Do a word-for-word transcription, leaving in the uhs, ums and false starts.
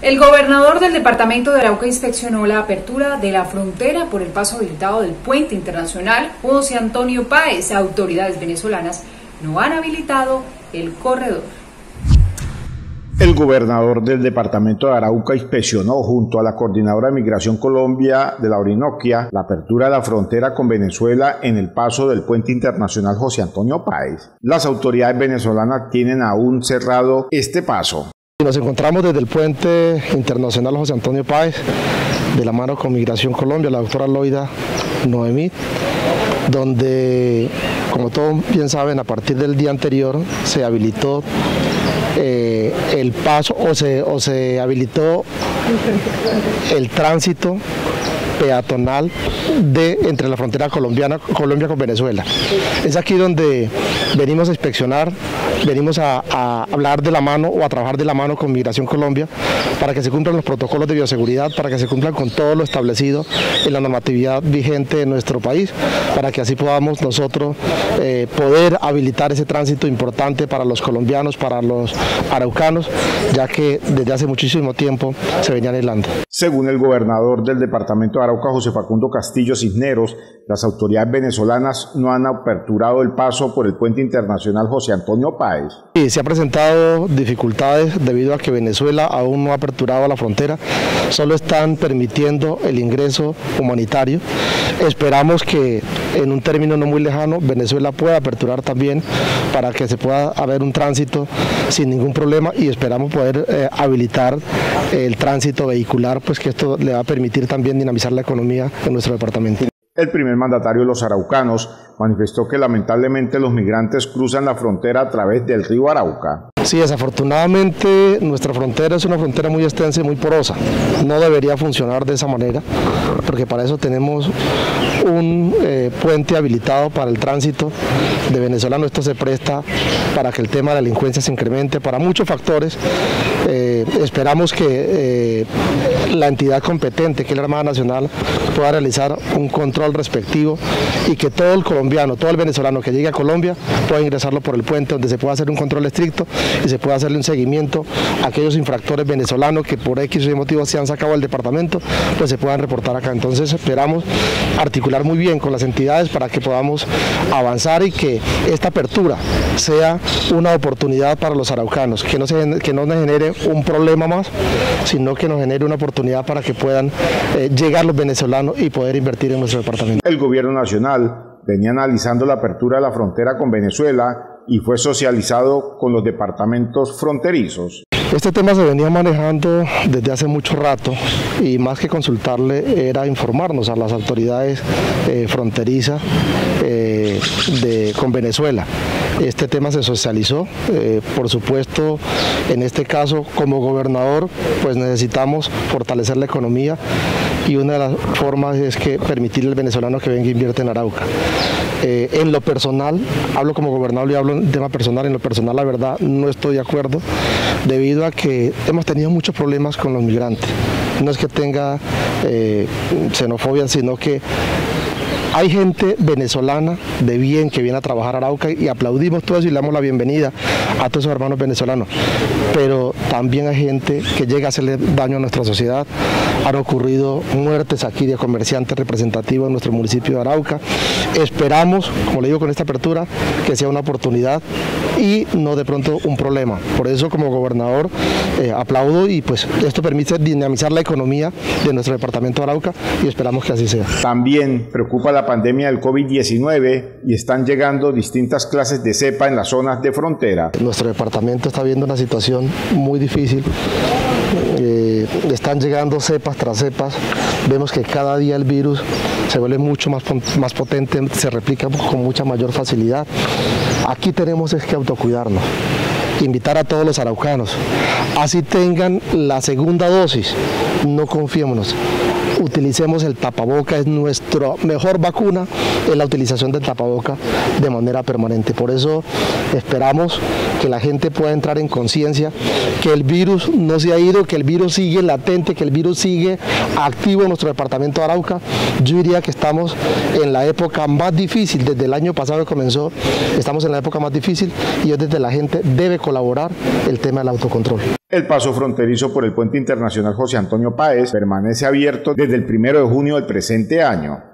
El gobernador del departamento de Arauca inspeccionó la apertura de la frontera por el paso habilitado del puente internacional José Antonio Páez. Autoridades venezolanas no han habilitado el corredor. El gobernador del departamento de Arauca inspeccionó junto a la coordinadora de Migración Colombia de la Orinoquia la apertura de la frontera con Venezuela en el paso del puente internacional José Antonio Páez. Las autoridades venezolanas tienen aún cerrado este paso. Nos encontramos desde el puente internacional José Antonio Páez, de la mano con Migración Colombia, la doctora Loida Noemí, donde, como todos bien saben, a partir del día anterior se habilitó eh, el paso o se, o se habilitó el tránsito peatonal de entre la frontera colombiana Colombia con Venezuela. Es aquí donde venimos a inspeccionar, venimos a, a hablar de la mano o a trabajar de la mano con Migración Colombia para que se cumplan los protocolos de bioseguridad, para que se cumplan con todo lo establecido en la normatividad vigente en nuestro país, para que así podamos nosotros eh, poder habilitar ese tránsito importante para los colombianos, para los araucanos, ya que desde hace muchísimo tiempo se venían helando. Según el gobernador del departamento de Arauca, José Facundo Castillo Cisneros, las autoridades venezolanas no han aperturado el paso por el puente internacional José Antonio Páez. Sí, se han presentado dificultades debido a que Venezuela aún no ha aperturado la frontera, solo están permitiendo el ingreso humanitario. Esperamos que en un término no muy lejano Venezuela pueda aperturar también para que se pueda haber un tránsito sin ningún problema y esperamos poder eh, habilitar el tránsito vehicular, pues que esto le va a permitir también dinamizar la economía en nuestro departamento. El primer mandatario de los araucanos manifestó que lamentablemente los migrantes cruzan la frontera a través del río Arauca. Sí, desafortunadamente nuestra frontera es una frontera muy extensa y muy porosa. No debería funcionar de esa manera, porque para eso tenemos un eh, puente habilitado para el tránsito de venezolanos. Esto se presta para que el tema de la delincuencia se incremente, para muchos factores. Eh, esperamos que eh, la entidad competente, que es la Armada Nacional, pueda realizar un control respectivo y que todo el colombiano, todo el venezolano que llegue a Colombia pueda ingresarlo por el puente, donde se pueda hacer un control estricto y se pueda hacerle un seguimiento a aquellos infractores venezolanos que por X o Y motivos se han sacado del departamento, pues se puedan reportar acá. Entonces esperamos articular muy bien con las entidades para que podamos avanzar y que esta apertura sea una oportunidad para los araucanos, que no, se, que no nos genere un problema más, sino que nos genere una oportunidad para que puedan eh, llegar los venezolanos y poder invertir en nuestro departamento. El gobierno nacional venía analizando la apertura de la frontera con Venezuela y fue socializado con los departamentos fronterizos. Este tema se venía manejando desde hace mucho rato y más que consultarle era informarnos a las autoridades eh, fronterizas eh, de, con Venezuela. Este tema se socializó, eh, por supuesto, en este caso como gobernador pues necesitamos fortalecer la economía y una de las formas es que permitirle al venezolano que venga e invierte en Arauca. Eh, en lo personal, hablo como gobernador y hablo en tema personal, en lo personal la verdad no estoy de acuerdo debido a que hemos tenido muchos problemas con los migrantes. No es que tenga eh, xenofobia, sino que hay gente venezolana de bien que viene a trabajar a Arauca y aplaudimos todo eso y le damos la bienvenida a todos esos hermanos venezolanos, pero también hay gente que llega a hacerle daño a nuestra sociedad. Han ocurrido muertes aquí de comerciantes representativos en nuestro municipio de Arauca. Esperamos, como le digo con esta apertura, que sea una oportunidad y no de pronto un problema. Por eso como gobernador eh, aplaudo y pues esto permite dinamizar la economía de nuestro departamento de Arauca y esperamos que así sea. También preocupa la pandemia del COVID diecinueve y están llegando distintas clases de cepa en las zonas de frontera. Nuestro departamento está viendo una situación muy difícil. Eh, están llegando cepas tras cepas, vemos que cada día el virus se vuelve mucho más, más potente, se replica con mucha mayor facilidad. Aquí tenemos es que autocuidarnos, invitar a todos los araucanos, así tengan la segunda dosis, no confiémonos. Utilicemos el tapaboca, es nuestra mejor vacuna, es la utilización del tapaboca de manera permanente. Por eso esperamos que la gente pueda entrar en conciencia, que el virus no se ha ido, que el virus sigue latente, que el virus sigue activo en nuestro departamento de Arauca. Yo diría que estamos en la época más difícil, desde el año pasado que comenzó, estamos en la época más difícil y es desde la gente debe colaborar el tema del autocontrol. El paso fronterizo por el puente internacional José Antonio Páez permanece abierto desde el primero de junio del presente año.